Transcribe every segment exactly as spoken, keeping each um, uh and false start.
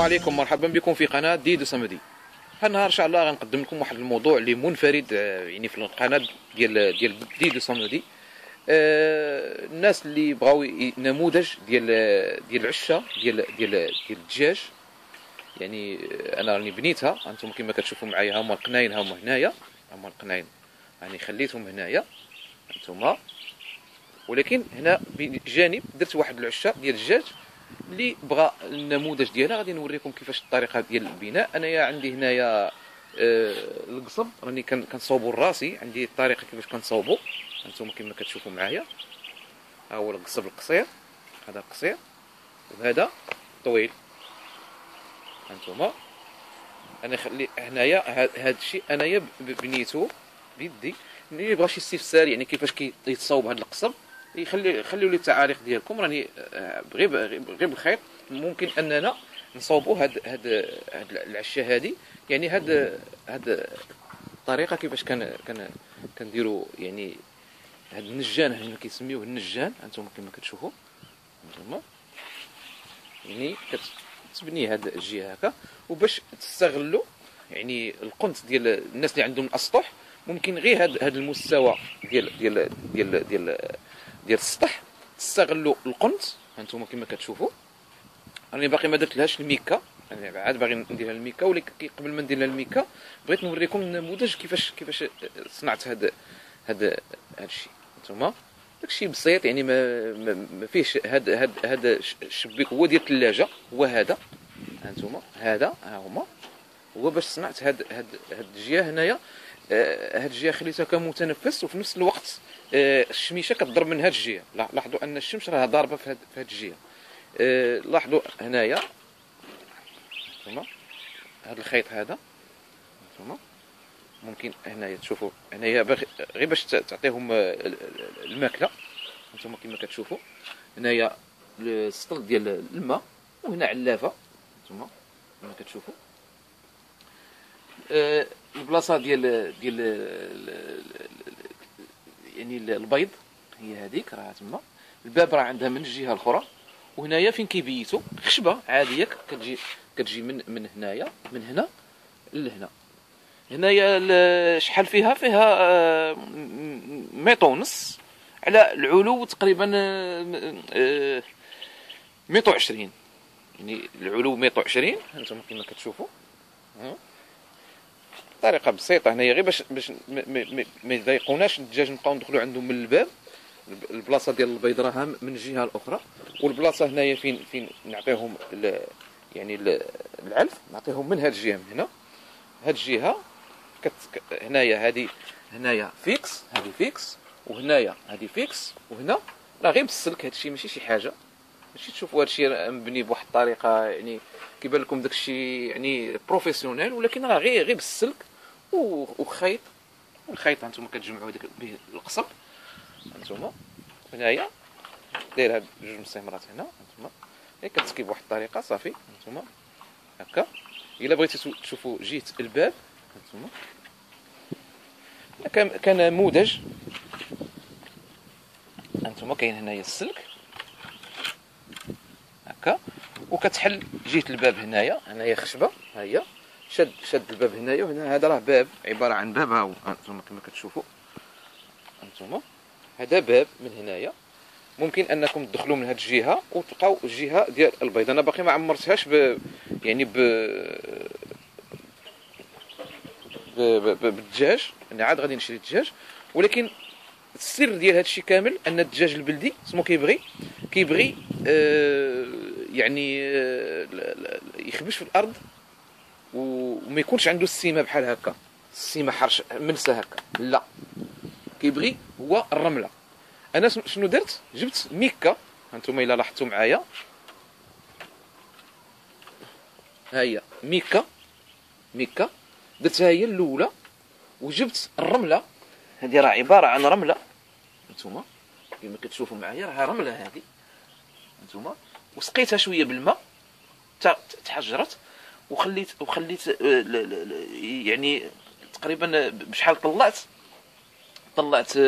عليكم، مرحبا بكم في قناة ديدو صمدي. هالنهار ان شاء الله غنقدم لكم واحد الموضوع اللي منفرد يعني في القناة ديال ديال ديدو صمدي. آه الناس اللي بغاو نموذج ديال ديال العشة ديال ديال ديال الدجاج، يعني انا راني بنيتها، انتم كما كتشوفوا معايا هما القناين، هما هنايا هما القناين، يعني خليتهم هنايا انتم، ولكن هنا بجانب درت واحد العشة ديال الدجاج اللي بغى النموذج ديالها. غادي نوريكم كيفاش الطريقه ديال البناء. انايا عندي هنايا آه القصب، راني كنصاوبو راسي، عندي الطريقه كيفاش كنصاوبو، انتم كما كتشوفوا معايا. ها هو القصب القصير، هذا القصير وهذا طويل انتم. انا خلي هنايا هذا الشيء انايا بنيتو بيدي. اللي بغى شي استفسار يعني كيفاش كيتصاوب هذا القصب، يخلي خليوا لي التعاليق ديالكم. راني غير غير بالخيط ممكن اننا نصاوبوا هاد هاد هاد العشه هذه، يعني هاد هاد الطريقه كيفاش كان كان كنديروا يعني هاد النجان، هنا كيسميوه النجان انتم كما كتشوفوا انتم، يعني كتبني هاد الجهه هكا. وباش تستغلوا يعني القنت ديال الناس اللي عندهم الاسطح، ممكن غير هاد هاد المستوى ديال ديال ديال ديال ديال السطح تستغلوا القنت هانتوما كما كتشوفوا. راني باقي ما درتلهاش الميكا، يعني عاد باغي نديرها الميكا، ولكن قبل ما ندير لها الميكا بغيت نوريكم النموذج كيفاش كيفاش صنعت هذا هذا هذا الشيء هانتوما. داكشي بسيط يعني ما ما فيهش هذا هذا هذا الشبيك هو ديال الثلاجه، هو هذا هانتوما، هذا ها هما هو باش صنعت هاد هاد هاد الجهه هنايا. آه هاد الجهه خليتها كمتنفس، وفي نفس الوقت آه الشميشه كتضرب من هاد الجهه. لاحظوا ان الشمس راه ضاربه في هاد في هاد الجهه. آه لاحظوا هنايا ثم هاد الخيط هذا ثم ممكن هنايا تشوفوا هنايا غير باش تعطيهم الماكله انتم كما كتشوفوا. هنايا السطل ديال الماء، وهنا علافه انتم كما كتشوفوا. آه البلاصه ديال ديال يعني البيض هي هذيك راه تما. الباب راه عندها من الجهه الاخرى، وهنايا فين كيبيتوا خشبه عاديه كتجي كتجي من من هنايا من هنا لهنا. هنايا شحال فيها فيها ميطر ونص على العلو تقريبا ميطر وعشرين، يعني العلو ميطر وعشرين هانتوما كما كتشوفوا. طريقه بسيطه هنايا غير باش باش ما يضايقوناش الدجاج، نبقاو ندخلوا عندهم من الباب. البلاصه ديال البيض راها من الجهه الاخرى، والبلاصه هنايا فين فين نعطيهم يعني العلف نعطيهم من هذه الجهه، من هنا هذه الجهه كت... هنايا هذه هنايا فيكس، هذه فيكس، وهنايا هذه فيكس، وهنا راه غير بالسلك. هذا الشيء ماشي شي حاجه، ماشي تشوفوا هذا الشيء مبني بواحد الطريقه يعني كيبان لكم داك الشيء يعني بروفيسيونيل، ولكن راه غير غير بالسلك وخيط. والخيط هانتوما كتجمعوا داك به القصب هانتوما. هنايا داير هاد جوج مسامرات هنا هانتوما، هي كتسكي بواحد الطريقه صافي هانتوما هكا. الا بغيتي تشوفوا جهه الباب هانتوما كان كنموذج هانتوما، كاين هنايا السلك هكا، وكتحل جهه الباب هنايا. هنايا خشبه، ها هي شد شد الباب هنايا، وهنا هذا راه باب، عباره عن باب. ها هو هانتوما كما كتشوفوا هانتوما، هذا باب من هنايا. ممكن انكم تدخلوا من هذه الجهه وتلقاو الجهه ديال البيض. انا باقي ما عمرتهاش ب يعني ب بالدجاج، انا عاد غادي نشري الدجاج. ولكن السر ديال هذا الشيء كامل ان الدجاج البلدي سمو كيبغي كيبغي آه يعني آه يخبش في الارض وما يكونش عنده السيمه بحال هكا، السيمه حرش ملسه هكا، لا كيبغي هو الرمله. انا شنو درت؟ جبت ميكا هانتوما الا لاحظتوا معايا، ها هي ميكا ميكا درتها هي الاولى، وجبت الرمله هذه راه عباره عن رمله هانتوما كما كتشوفوا معايا، راه رمله هذه هانتوما، وسقيتها شويه بالماء تحجرت، وخليت وخليت يعني تقريبا بشحال طلعت طلعت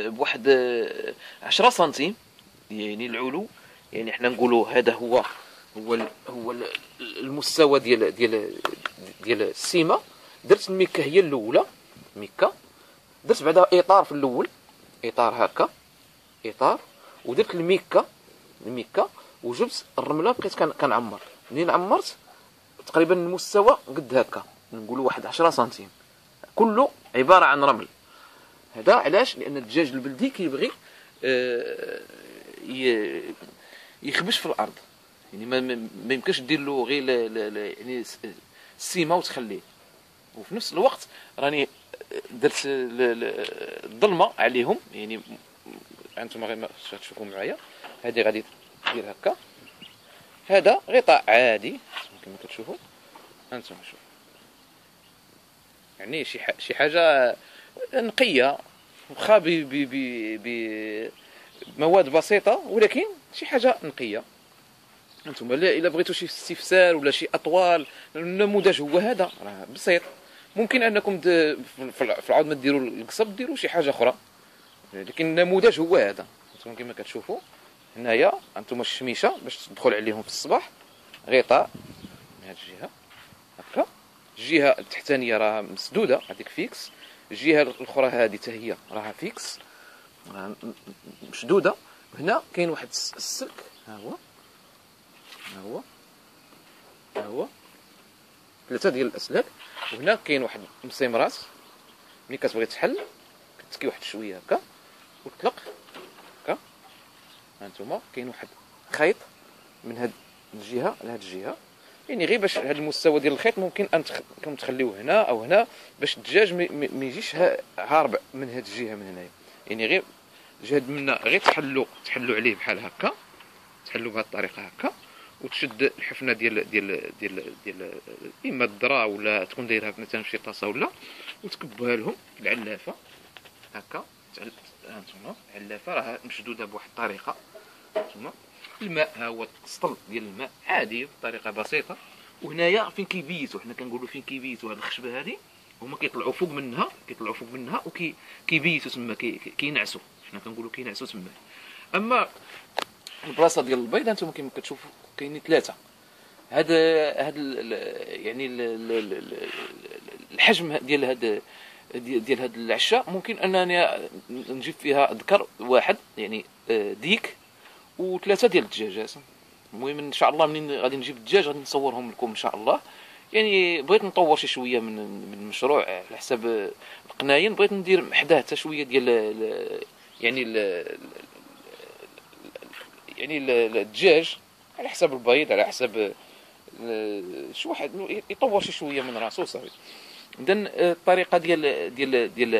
بواحد عشرة سنتيم يعني العلو. يعني حنا نقولوا هذا هو هو ال هو ال المستوى ديال ديال ديال السيمه. درت الميكا هي الاولى، ميكا درت بعدا اطار في الاول، اطار هكا اطار، ودرت الميكا الميكا وجبت الرمله بقيت كنعمر. منين عمرت تقريبا المستوى قد هكا، نقولوا واحد عشرة سنتيم، كله عباره عن رمل. هذا علاش؟ لان الدجاج البلدي كيبغي آه يخبش في الارض، يعني ما, ما يمكنش دير له غير يعني السيمه وتخليه. وفي نفس الوقت راني درت الظلمه عليهم، يعني انتم غير تشوفوا معايا. هذه غادي دير هكا، هذا غطاء عادي كما كتشوفوا انتم. شوفوا يعني شي شي حاجه نقيه، واخا بمواد بسيطه، ولكن شي حاجه نقيه. انتم الا بغيتوا شي استفسار ولا شي اطوال، النموذج هو هذا، راه بسيط. ممكن انكم في العوض ما ديروا القصب ديروا شي حاجه اخرى، لكن النموذج هو هذا. انتم كما كتشوفوا هنايا انتم الشميشه باش تدخل عليهم في الصباح، غطاء من هذه الجهه هكا، الجهه التحتانيه راه مسدوده هذيك فيكس، الجهه الاخرى هذه حتى هي راها فيكس راه مشدوده. هنا كاين واحد السلك، ها هو ها هو ها هو ثلاثه ديال الاسلاك. وهنا كاين واحد مسيمرات، ملي كتبغي تحل كتسكي واحد شويه هكا وتطلق هكا. هانتوما كاين واحد خيط من هاد الجهه لهاد الجهه، يعني غير باش هاد المستوى ديال الخيط ممكن ان تخليوه هنا او هنا باش الدجاج ما يجيش هارب من هاد الجهه من هنايا. يعني غير جهد منا غير تحلوا تحلوا عليه بحال هكا، تحلوا بهذه الطريقه هكا، وتشد الحفنه ديال ديال ديال ديال اما الذره ولا تكون دايرها مثلا في شي طاسه ولا، وتكبوها لهم العلافه هكا. هانتوما العلافه راه مشدوده بواحد الطريقه. هانتوما الماء ها هو السطل ديال الماء عادي بطريقه بسيطه. وهنايا فين كيبيتوا، حنا كنقولوا فين كيبيتوا هاد الخشبه هذه، هما كيطلعوا فوق منها كيطلعوا فوق منها وكيبيتوا تما كينعسوا، حنا كنقولوا كينعسوا تما. اما البلاصه ديال البيض انتم كما كتشوفوا كاينين ثلاثه. هذا هذا يعني الحجم ديال هذا ديال هذا العشاء ممكن انني نجيب فيها ذكر واحد، يعني ديك وثلاثه ديال الدجاجات. المهم ان شاء الله منين غادي نجيب الدجاج غادي نصورهم لكم ان شاء الله. يعني بغيت نطور شي شويه من من المشروع على حساب القناين، بغيت ندير حداه حتى شويه ديال يعني ال يعني الدجاج على حساب البيض، على حساب شي واحد يطور شي شويه من راسو صافي. اذا الطريقه ديال ديال ديال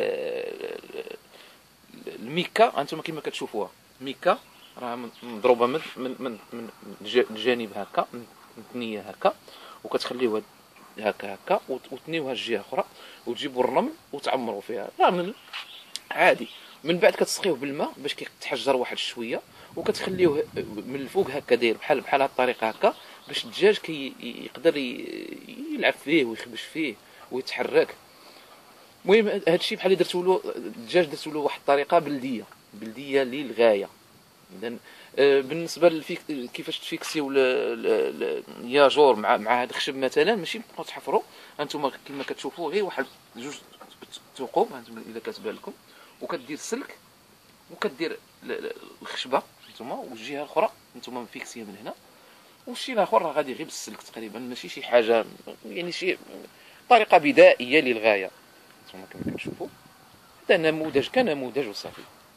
الميكا انتم كما كتشوفوها، ميكا راه مضروبه من من من, من الجانب هكا، متنيه هكا، وكتخليوها هكا هكا وتنيوها الجهه اخرى، وتجيبوا الرمل وتعمروا فيها رمل عادي. من بعد كتسقيوه بالماء باش كيتحجر واحد شويه، وكتخليوه من الفوق هكا داير بحال بحال هاد الطريقه هكا، باش الدجاج كي يقدر يلعب فيه ويخبش فيه ويتحرك. المهم هادشي بحال اللي درتو له الدجاج، درتو له واحد الطريقه بلديه بلديه للغايه. اذا بالنسبه للفيك كيفاش تفيكسيو الياجور مع مع هاد الخشب مثلا، ماشي تبقاو تحفروا. انتم كما كتشوفوا غير واحد جوج ثقوب انتم الا كتبان لكم، وكدير السلك وكدير الخشبه نتوما، والجهه الاخرى نتوما مفيكسيه من هنا، والشيء الاخر راه غادي غير بالسلك تقريبا، ماشي شي حاجه يعني شي طريقه بدائيه للغايه. نتوما كما كتشوفوا هذا نموذج كنموذج وصافي.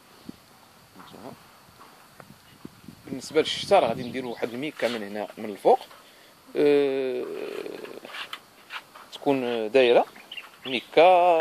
بالنسبه للشتا راه غادي نديروا واحد الميكا من هنا من الفوق، أه تكون دايره ميكا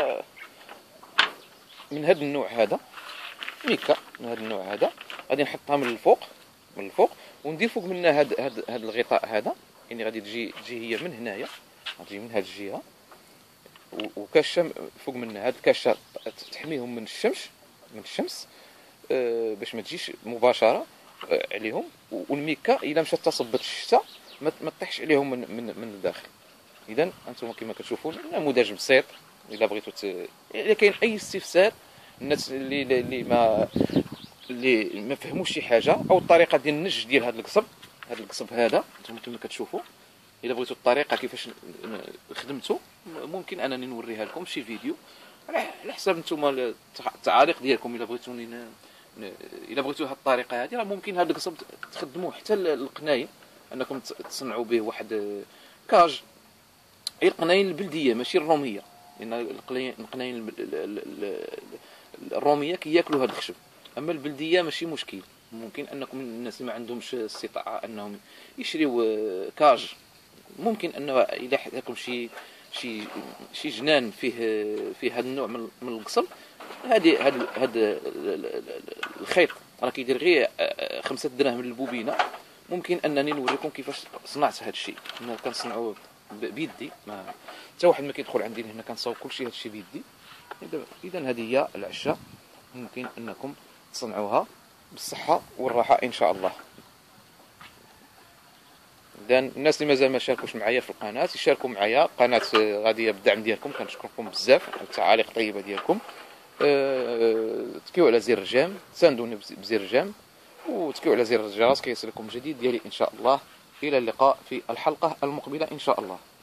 من هذا النوع، هذا ميكا من هذا النوع هذا، غادي نحطها من الفوق من الفوق وندير فوق منها هذا هذا هذا الغطاء هذا. يعني غادي تجي تجي هي من هنايا، غادي من هذه الجهه، وكاشه فوق منها هذه الكاشه تحميهم من الشمس من الشمس أه باش ما تجيش مباشره عليهم. والميكا الا مشات تصبت الشتاء ما تطيحش عليهم من من من الداخل. اذا انتم كما كتشوفوا نموذج بسيط. الا بغيتوا ت... الا كاين اي استفسار، الناس اللي اللي ما اللي ما فهموش شي حاجه او الطريقه ديال النج ديال هذا القصب، هذا القصب هذا نتوما كما كتشوفوا. الا بغيتوا الطريقه كيفاش خدمته ممكن انني نوريها لكم شي فيديو على حساب نتوما التعاليق ديالكم. الا بغيتوني ن... الا بغيتوا هذه الطريقه هذه راه ممكن هذا القصب تخدموه حتى القناين، انكم تصنعوا به واحد كاج. هي القناين البلديه ماشي الروميه، لان القناين الروميه كياكلوا هذا الخشب، اما البلديه ماشي مشكل. ممكن انكم الناس اللي ما عندهمش استطاعه انهم يشريوا كاج، ممكن انه اذا حداكم شي شي شي جنان فيه فيه هذا النوع من من القصب، هذه هذا هذا الخيط راه كيدير غير خمسة دراهم للبوبينه. ممكن انني نوريكم كيفاش صنعت هذا الشيء. انا كنصنعو بيدي، ما حتى واحد ما كيدخل عندي هنا، كنصاوب كلشي هذا الشيء بيدي. اذا هذه هي العشاء، ممكن انكم تصنعوها بالصحه والراحه ان شاء الله. اذا الناس اللي مازال ما شاركوش معايا في القناه يشاركوا معايا، قناه غاديه بالدعم ديالكم، كنشكركم بزاف على التعاليق الطيبه ديالكم. أه... تكيو على زر الجيم، تساندوني بزر الجيم، وتكيو على زر الجرس كيصلكم جديد ديالي ان شاء الله. الى اللقاء في الحلقه المقبله ان شاء الله.